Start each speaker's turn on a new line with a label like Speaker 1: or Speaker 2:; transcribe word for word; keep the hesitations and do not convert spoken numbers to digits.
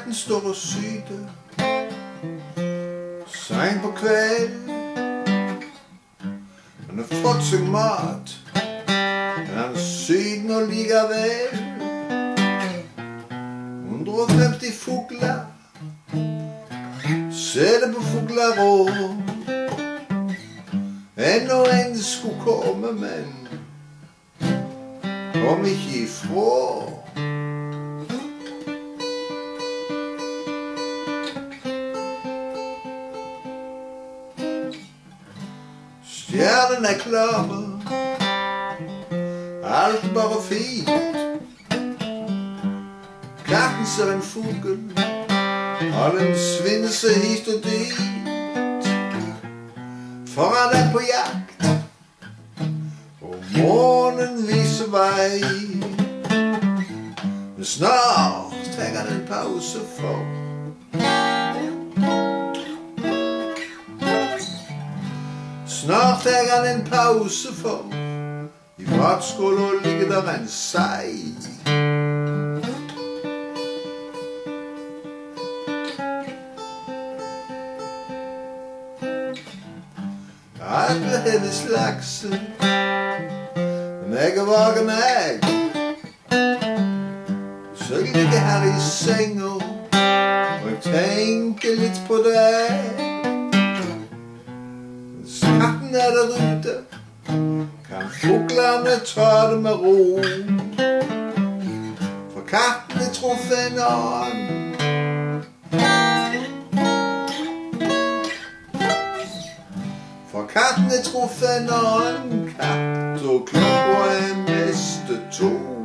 Speaker 1: katten står og syder sent på kveld. Han har fått seg mat, men han syder nå likevel. hundre og femti fugler sitter på fuglerå. Ennå en skulle komme, men kom ikke ifra. Stjernene er klare, alt bare fint. Katten ser en fugl, og den svinger seg hit og dit. For han er på jakt, og månen viser vei. Men snart tar han en pause for Snart tar han en pause for i matskåla ligger der en sei. Alle hennes lakse, men jeg er vagen jeg. Så jeg ligger her i senga, og jeg tenker litt på deg. Hvis katten er der ute, kan fuglene ta det med ro. For katten er truffet en annen. For katten er truffet en annen katt, og klokka er mest to.